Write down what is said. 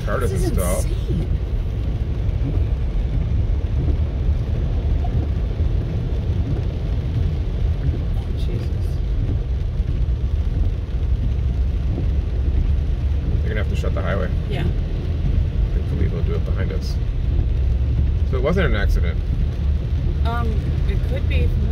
car doesn't stop. Insane. You're gonna have to shut the highway. Yeah. Thankfully, they'll do it behind us. So it wasn't an accident. It could be from